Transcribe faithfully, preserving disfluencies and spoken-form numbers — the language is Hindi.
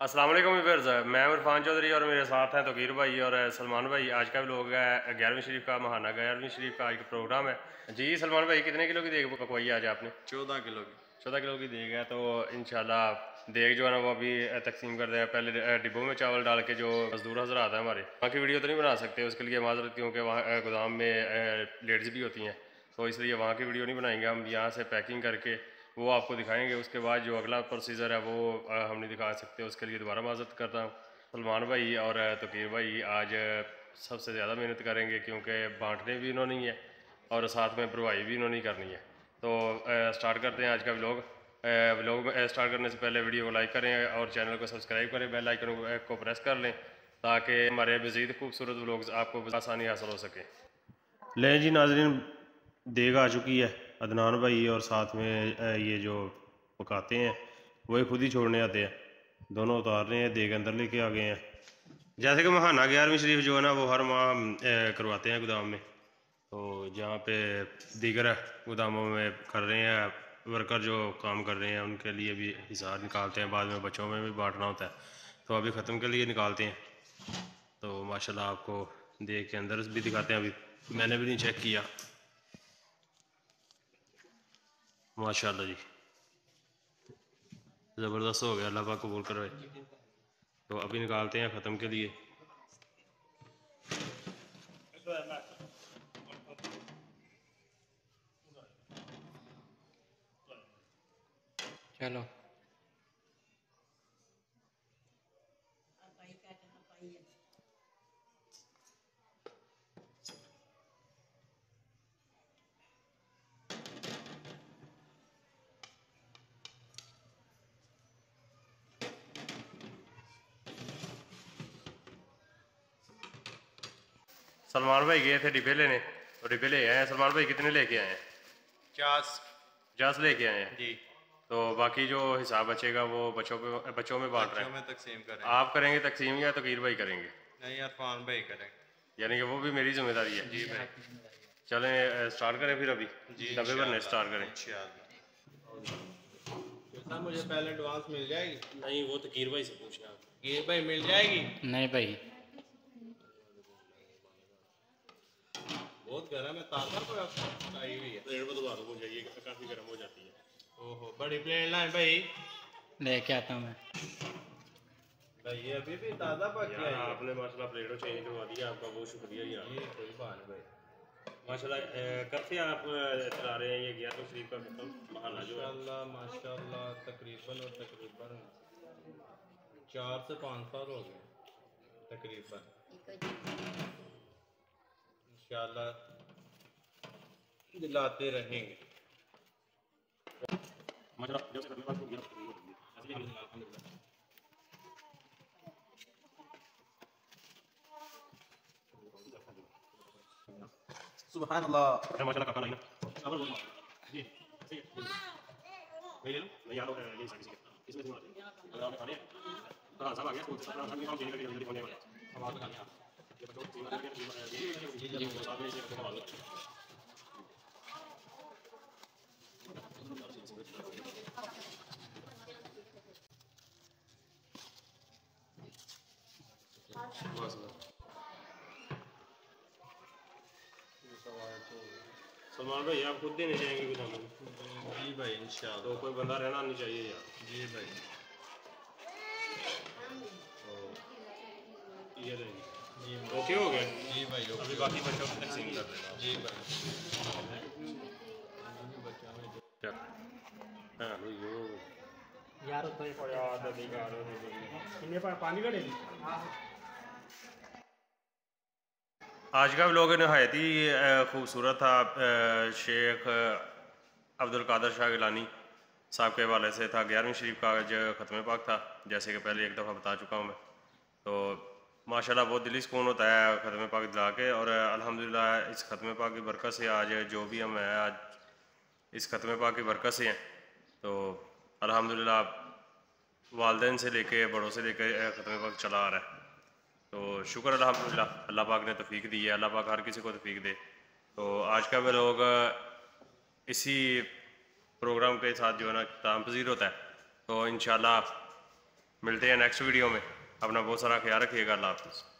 अस्सलाम वालेकुम व्यूअर्स, मैं इरफान चौधरी और मेरे साथ हैं तोकीर भाई और सलमान भाई। आज का लोग है ग्यारहवीं शरीफ का महाना ग्यारहवीं शरीफ का आज का प्रोग्राम है। जी सलमान भाई, कितने किलो की देग पकवाई आज आपने? चौदह किलो की। चौदह किलो की देग है। तो इंशाल्लाह देग जो है ना वो अभी तकसीम कर रहे हैं। पहले डिब्बों में चावल डाल के जो मजदूर हजरात हैं हमारे, वहाँ की वीडियो तो नहीं बना सकते, उसके लिए माजरत, क्योंकि वहाँ गोदाम में लेडीज़ भी होती हैं, तो इसलिए वहाँ की वीडियो नहीं बनाएंगे। हम यहाँ से पैकिंग करके वो आपको दिखाएंगे। उसके बाद जो अगला प्रोसीजर है वो हम नहीं दिखा सकते, उसके लिए दोबारा माजरत करता हूँ। सलमान भाई और तोकीर भाई आज सबसे ज़्यादा मेहनत करेंगे, क्योंकि बांटने भी इन्होंने ही है और साथ में भरवाई भी इन्होंने ही करनी है। तो स्टार्ट करते हैं आज का व्लॉग। व्लॉग में स्टार्ट करने से पहले वीडियो को लाइक करें और चैनल को सब्सक्राइब करें, बेल आइकन को प्रेस कर लें ताकि हमारे मज़ीद खूबसूरत व्लॉग्स आपको आसानी हासिल हो सके। लें जी नाजरीन, देग आ चुकी है। अदनान भाई और साथ में ये जो पकाते हैं वही खुद ही छोड़ने आते हैं, दोनों उतार रहे हैं, देग अंदर लेके आ गए हैं। जैसे कि महाना ग्यारहवीं शरीफ जो है ना वो हर माह करवाते हैं गोदाम में, तो जहाँ पे दीगर गोदामों में कर रहे हैं वर्कर जो काम कर रहे हैं उनके लिए भी हिसाब निकालते हैं, बाद में बच्चों में भी बांटना होता है, तो अभी ख़त्म के लिए निकालते हैं। तो माशाल्लाह आपको देख के अंदर भी दिखाते हैं, अभी मैंने भी नहीं चेक किया। माशाल्लाह जी, ज़बरदस्त हो गया, अल्लाह पाक कबूल करवाए। तो अभी निकालते हैं ख़त्म के लिए। चलो सलमान भाई गए थे डिब्बे लेने, तो डिब्बे ले आए हैं। सलमान भाई कितने लेके आए हैं? पचास पचास लेके आए हैं जी। तो बाकी जो हिसाब बचेगा वो बच्चों पे बच्चों में बांट रहे बच्चों हैं। में तकसीम करें। आप करेंगे तकसीम या तोकीर भाई करेंगे? नहीं, इरफान भाई करेंगे। यानी कि वो भी मेरी जिम्मेदारी है। जी भाई। चलें स्टार्ट करें फिर, अभी जी डब्बे भरने स्टार्ट करें। इंशाल्लाह मुझे पहले एडवांस मिल जाएगी? नहीं, वो तोकीर भाई से पूछना आप। ये भाई मिल जाएगी? नहीं भाई, बहुत गर्म है, ताज़ा कोई आई हुई है? प्लेट में दोबारा हो जाइए, काफ़ी गर्म हो जाती है। ओहो, बड़ी प्लेट लाए भाई। लेके आता हूँ मैं। भाई ये अभी भी ताज़ा पकी यार है। आपने माशाल्लाह प्लेटों चेंज करवा दिया, आपका बहुत शुक्रिया यार। ये कोई बात नहीं भाई। माशाल्लाह कब से आप चला रहे हैं ये ग्यारहवीं शरीफ का मतलब महाना जो है? माशाल्लाह माशाल्लाह तकरीबन और तकरीबन चार से पाँच साल हो गए तकरीबन। इंशाल्लाह दिलाते रहेंगे। माशाल्लाह जब से करने वाला हो गया ऐसे ही अल्हम्दुलिल्लाह। सुभान अल्लाह। माशाल्लाह काका लाइन जी सही है। नहीं ले लो, नहीं यार ये सारी चीजें इसमें से अगर आपने खाने हाँ सब आ गया, तो अपना खाने काम चेंज करके जल्दी होने वाला है। अब आप खाने आप ये बच्चों को ये ये ये साथ में इसे रखो वाला। सलमान भाई आप खुद देने जाएंगे गोदाम में? जी भाई इंशाल्लाह। तो कोई बंदा रहना नहीं चाहिए यार। जी भाई। तो ये लेंगे जी ओके हो गया। जी भाई। अभी बाकी बच्चों को तकसीम कर देना। जी भाई। हाँ यो यार पानी का आज का व्लॉग नहायत ही खूबसूरत था। शेख अब्दुल कादर शाह गिलानी साहब के हवाले से था। ग्यारहवीं शरीफ का आज ख़त्म पाक था, जैसे कि पहले एक दफ़ा बता चुका हूँ मैं। तो माशाल्लाह बहुत दिली सुकून होता है ख़त्म पाक दिला के, और अल्हम्दुलिल्लाह इस ख़त्म पाक की बरकत से आज जो भी हम हैं आज इस ख़त्म पाक की बरकत से हैं। तो अल्हम्दुलिल्लाह वालिदैन से लेके बड़ों से लेके ख़त्म पाक चला आ रहा है। तो शुक्र अल्हम्दुलिल्लाह, अल्लाह पाक ने तौफीक दी है, अल्लाह पाक हर किसी को तौफीक दे। तो आज का व्लॉग इसी प्रोग्राम के साथ जो है ना ताम पजीर होता है। तो इंशाल्लाह मिलते हैं नेक्स्ट वीडियो में। अपना बहुत सारा ख्याल रखिएगा। अल्लाह हाफिज़।